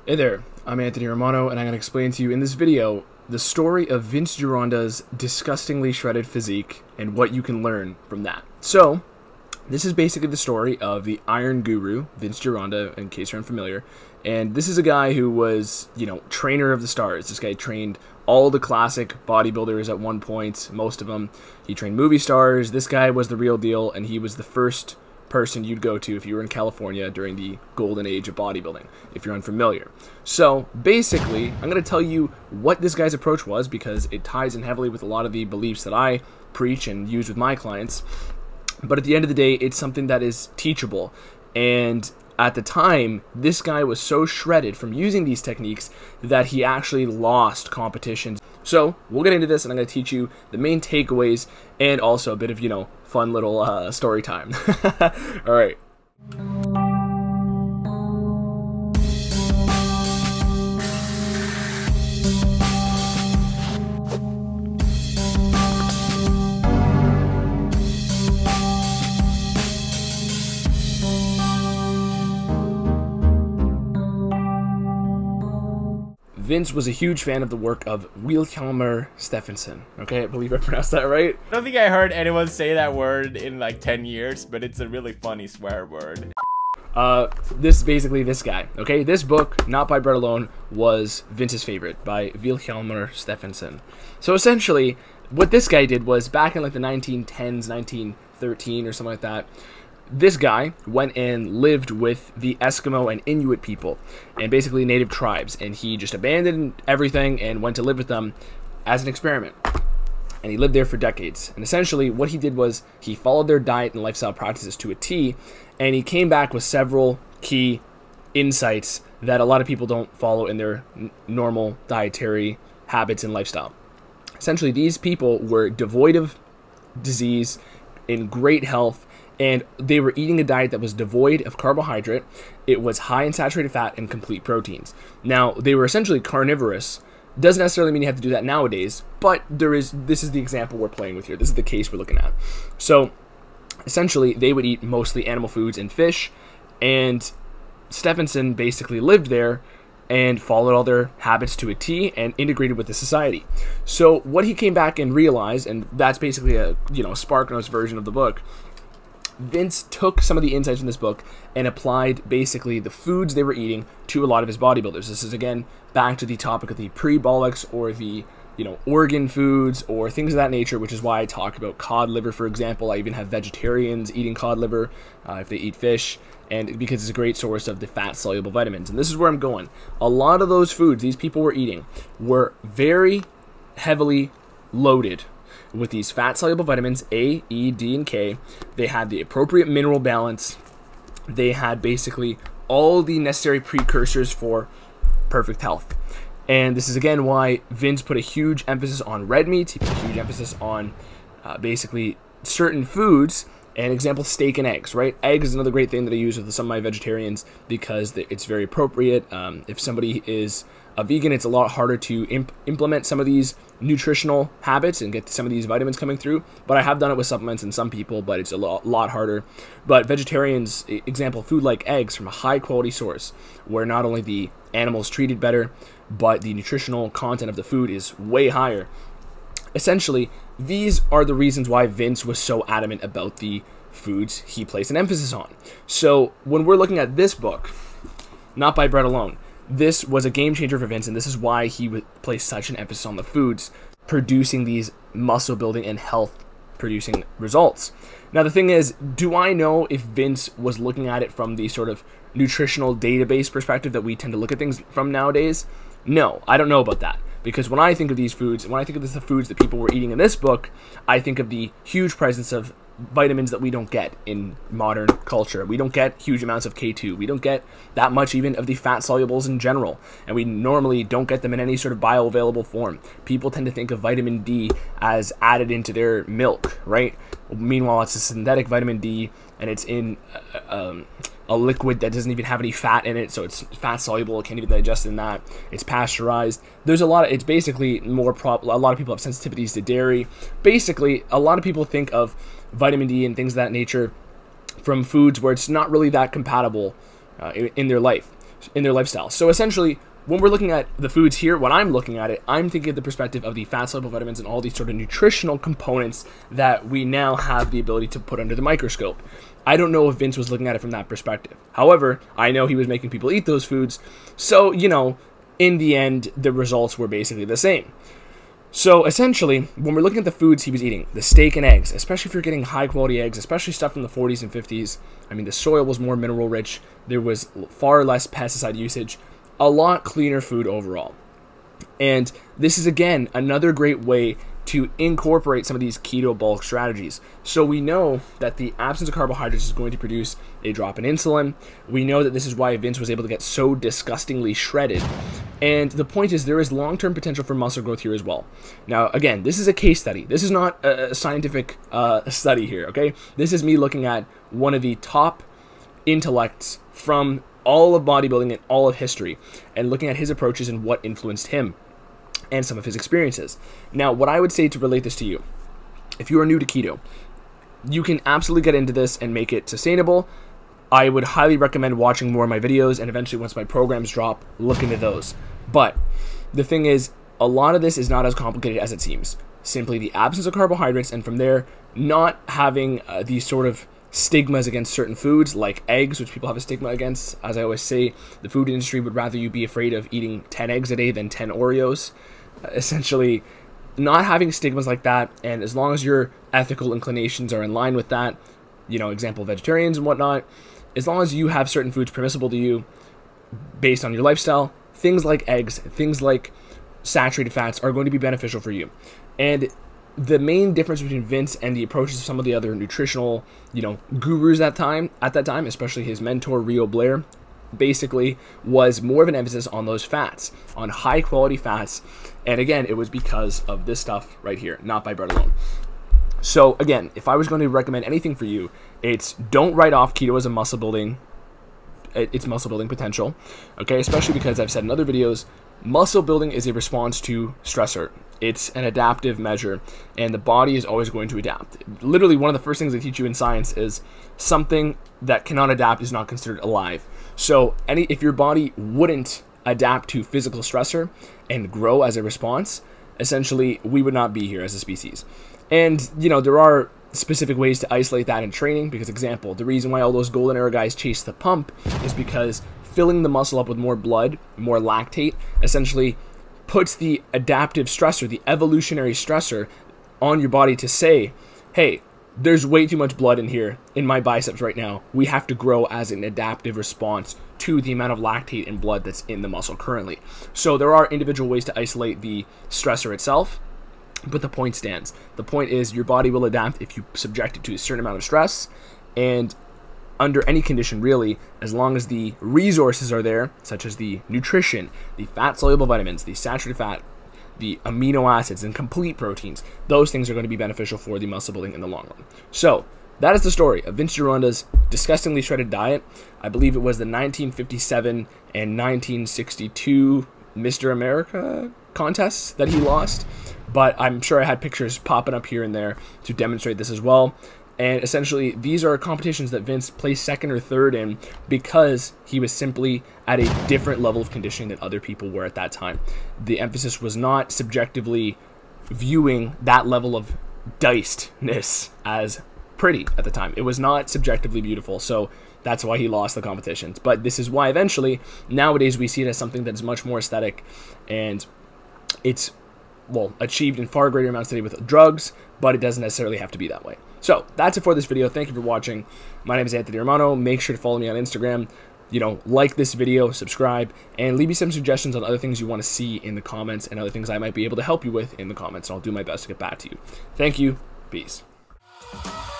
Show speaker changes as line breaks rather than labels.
Hey there, I'm Anthony Romano, and I'm going to explain to you in this video the story of Vince Gironda's disgustingly shredded physique and what you can learn from that. So, this is basically the story of the Iron Guru, Vince Gironda, in case you're unfamiliar. And this is a guy who was, trainer of the stars. This guy trained all the classic bodybuilders at one point, most of them. He trained movie stars. This guy was the real deal, and he was the first person you'd go to if you were in California during the golden age of bodybuilding, if you're unfamiliar. So basically, I'm going to tell you what this guy's approach was because it ties in heavily with a lot of the beliefs that I preach and use with my clients. But at the end of the day, it's something that is teachable. And at the time, this guy was so shredded from using these techniques that he actually lost competitions. So we'll get into this, and I'm going to teach you the main takeaways and also a bit of, fun little story time. All right. Vince was a huge fan of the work of Wilhjalmur Stefansson. Okay, I believe I pronounced that right.
I don't think I heard anyone say that word in like 10 years, but it's a really funny swear word.
This is basically this guy. Okay, this book, Not by Bread Alone, was Vince's favorite by Wilhjalmur Stefansson. So essentially, what this guy did was back in like the 1910s, 1913 or something like that. This guy went and lived with the Eskimo and Inuit people and basically native tribes, and he just abandoned everything and went to live with them as an experiment. And he lived there for decades. And essentially what he did was he followed their diet and lifestyle practices to a T, and he came back with several key insights that a lot of people don't follow in their normal dietary habits and lifestyle. Essentially, these people were devoid of disease, in great health, and they were eating a diet that was devoid of carbohydrate. It was high in saturated fat and complete proteins. Now, they were essentially carnivorous. Doesn't necessarily mean you have to do that nowadays, but this is the example we're playing with here. This is the case we're looking at. So, essentially, they would eat mostly animal foods and fish, and Stefansson basically lived there and followed all their habits to a T and integrated with the society. So, what he came back and realized, and that's basically a, SparkNotes version of the book, Vince took some of the insights from this book and applied basically the foods they were eating to a lot of his bodybuilders. This is, again, back to the topic of the pre-bolics or the, organ foods or things of that nature, which is why I talk about cod liver, for example. I even have vegetarians eating cod liver if they eat fish, and because it's a great source of the fat-soluble vitamins. And this is where I'm going. A lot of those foods these people were eating were very heavily loaded with these fat-soluble vitamins, A, E, D, and K. They had the appropriate mineral balance. They had basically all the necessary precursors for perfect health. And this is, again, why Vince put a huge emphasis on red meat. He put a huge emphasis on basically certain foods. An example, steak and eggs, right? Eggs is another great thing that I use with some of my vegetarians because it's very appropriate. If somebody is a vegan, it's a lot harder to implement some of these nutritional habits and get some of these vitamins coming through. But I have done it with supplements in some people, but it's a lot harder. But vegetarians, example, food like eggs from a high quality source where not only the animal's treated better, but the nutritional content of the food is way higher. Essentially, these are the reasons why Vince was so adamant about the foods he placed an emphasis on. So when we're looking at this book, Not by Bread Alone, this was a game changer for Vince, and this is why he would place such an emphasis on the foods producing these muscle building and health producing results. Now the thing is, do I know if Vince was looking at it from the sort of nutritional database perspective that we tend to look at things from nowadays? No, I don't know about that. Because when I think of these foods, when I think of the foods that people were eating in this book, I think of the huge presence of vitamins that we don't get in modern culture. We don't get huge amounts of K2. We don't get that much even of the fat solubles in general. And we normally don't get them in any sort of bioavailable form. People tend to think of vitamin D as added into their milk, right? Meanwhile, it's a synthetic vitamin D, and it's in a liquid that doesn't even have any fat in it, so it's fat soluble. It can't even digest in that. It's pasteurized. There's a lot of, it's basically more a lot of people have sensitivities to dairy. Basically, a lot of people think of vitamin D and things of that nature from foods where it's not really that compatible in their life. in their lifestyle. So essentially, when we're looking at the foods here, when I'm looking at it, I'm thinking of the perspective of the fat-soluble vitamins and all these sort of nutritional components that we now have the ability to put under the microscope. I don't know if Vince was looking at it from that perspective. However, I know he was making people eat those foods, so, you know, in the end, the results were basically the same. So essentially, when we're looking at the foods he was eating, the steak and eggs, especially if you're getting high-quality eggs, especially stuff from the 40s and 50s, I mean, the soil was more mineral-rich, there was far less pesticide usage, a lot cleaner food overall. And this is, again, another great way to incorporate some of these keto bulk strategies. So we know that the absence of carbohydrates is going to produce a drop in insulin. We know that this is why Vince was able to get so disgustingly shredded. And the point is, there is long-term potential for muscle growth here as well. Now, again, this is a case study. This is not a scientific study here, okay? This is me looking at one of the top intellects from all of bodybuilding and all of history, and looking at his approaches and what influenced him and some of his experiences. Now, what I would say to relate this to you, if you are new to keto, you can absolutely get into this and make it sustainable. I would highly recommend watching more of my videos, and eventually once my programs drop, look into those. But the thing is, a lot of this is not as complicated as it seems. Simply the absence of carbohydrates, and from there, not having these sort of stigmas against certain foods like eggs, which people have a stigma against. As I always say, the food industry would rather you be afraid of eating 10 eggs a day than 10 Oreos. Essentially, not having stigmas like that, and as long as your ethical inclinations are in line with that, you know, example, vegetarians and whatnot, as long as you have certain foods permissible to you based on your lifestyle, things like eggs, things like saturated fats are going to be beneficial for you. And the main difference between Vince and the approaches of some of the other nutritional, you know, gurus at that time, especially his mentor Rio Blair, basically was more of an emphasis on those fats, on high quality fats. And again, it was because of this stuff right here, not by bread alone. So again, if I was going to recommend anything for you, it's don't write off keto as a muscle building, its muscle building potential, okay? Especially because I've said in other videos, muscle building is a response to stressor. It's an adaptive measure, and the body is always going to adapt. Literally, one of the first things they teach you in science is something that cannot adapt is not considered alive. So if your body wouldn't adapt to physical stressor and grow as a response, essentially we would not be here as a species. And, you know, there are specific ways to isolate that in training, because, example, the reason why all those golden era guys chase the pump is because filling the muscle up with more blood, more lactate, essentially puts the adaptive stressor, the evolutionary stressor on your body to say, hey, there's way too much blood in here in my biceps right now. We have to grow as an adaptive response to the amount of lactate and blood that's in the muscle currently. So there are individual ways to isolate the stressor itself, but the point stands. The point is your body will adapt if you subject it to a certain amount of stress, and under any condition really, as long as the resources are there, such as the nutrition, the fat-soluble vitamins, the saturated fat, the amino acids, and complete proteins, those things are going to be beneficial for the muscle building in the long run. So that is the story of Vince Gironda's disgustingly shredded diet. I believe it was the 1957 and 1962 Mr. America contests that he lost, but I'm sure I had pictures popping up here and there to demonstrate this as well. And essentially, these are competitions that Vince placed second or third in because he was simply at a different level of conditioning than other people were at that time. The emphasis was not subjectively viewing that level of dicedness as pretty at the time. It was not subjectively beautiful, so that's why he lost the competitions. But this is why eventually, nowadays, we see it as something that is much more aesthetic, and it's, well, achieved in far greater amounts today with drugs, but it doesn't necessarily have to be that way. So that's it for this video. Thank you for watching. My name is Anthony Romano. Make sure to follow me on Instagram. You know, like this video, subscribe, and leave me some suggestions on other things you want to see in the comments and other things I might be able to help you with in the comments, and I'll do my best to get back to you. Thank you. Peace.